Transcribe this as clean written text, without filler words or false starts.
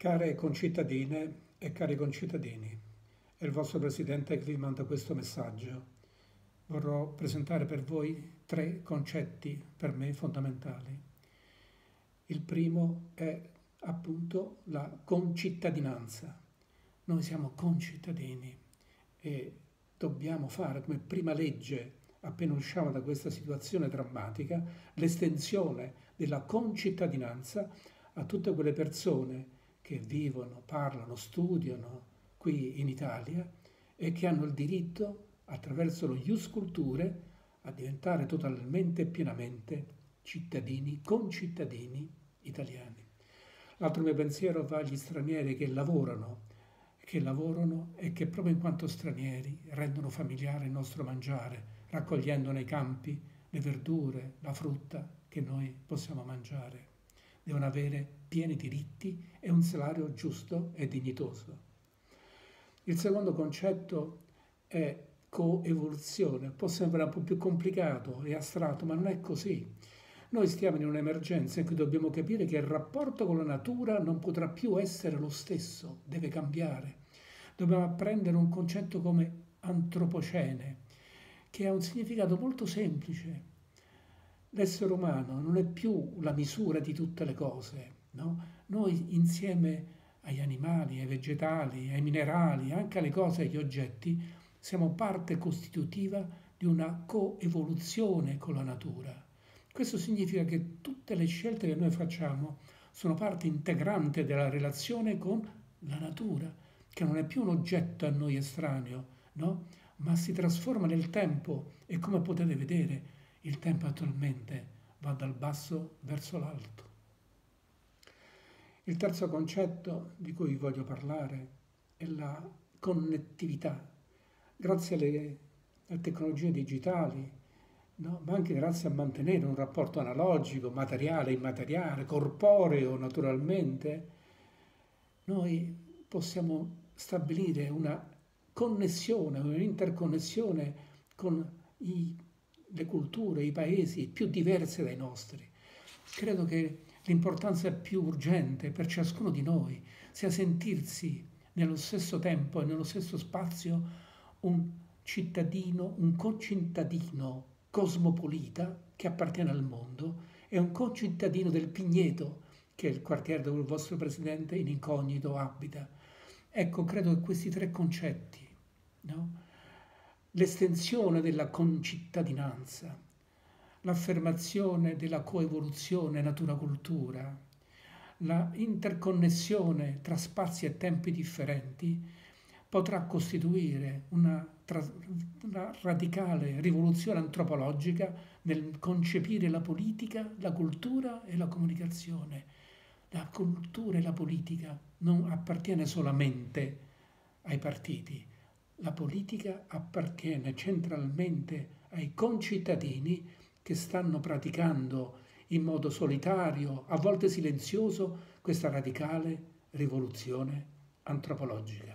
Care concittadine e cari concittadini, è il vostro Presidente che vi manda questo messaggio. Vorrò presentare per voi 3 concetti per me fondamentali. Il primo è appunto la concittadinanza. Noi siamo concittadini e dobbiamo fare come prima legge, appena usciamo da questa situazione drammatica, l'estensione della concittadinanza a tutte quelle persone che vivono, parlano, studiano qui in Italia e che hanno il diritto, attraverso lo ius culturae, a diventare totalmente e pienamente cittadini, concittadini italiani. L'altro mio pensiero va agli stranieri che lavorano e che proprio in quanto stranieri rendono familiare il nostro mangiare, raccogliendo nei campi le verdure, la frutta che noi possiamo mangiare. Devono avere pieni diritti e un salario giusto e dignitoso. Il secondo concetto è coevoluzione. Può sembrare un po' più complicato e astratto, ma non è così. Noi stiamo in un'emergenza in cui dobbiamo capire che il rapporto con la natura non potrà più essere lo stesso, deve cambiare. Dobbiamo apprendere un concetto come antropocene, che ha un significato molto semplice. L'essere umano non è più la misura di tutte le cose, no? Noi insieme agli animali, ai vegetali, ai minerali, anche alle cose, agli oggetti, siamo parte costitutiva di una coevoluzione con la natura. Questo significa che tutte le scelte che noi facciamo sono parte integrante della relazione con la natura, che non è più un oggetto a noi estraneo, no? Ma si trasforma nel tempo e, come potete vedere, il tempo attualmente va dal basso verso l'alto. Il terzo concetto di cui vi voglio parlare è la connettività. Grazie alle tecnologie digitali, no? Ma anche grazie a mantenere un rapporto analogico, materiale, immateriale, corporeo naturalmente, noi possiamo stabilire una connessione, un'interconnessione con le culture, i paesi più diversi dai nostri. Credo che l'importanza più urgente per ciascuno di noi sia sentirsi nello stesso tempo e nello stesso spazio un cittadino, un concittadino cosmopolita che appartiene al mondo e un concittadino del Pigneto, che è il quartiere dove il vostro Presidente in incognito abita. Ecco, credo che questi 3 concetti, no? L'estensione della concittadinanza, l'affermazione della coevoluzione natura-cultura, la interconnessione tra spazi e tempi differenti potrà costituire una radicale rivoluzione antropologica nel concepire la politica, la cultura e la comunicazione. La cultura e la politica non appartiene solamente ai partiti. La politica appartiene centralmente ai concittadini che stanno praticando in modo solitario, a volte silenzioso, questa radicale rivoluzione antropologica.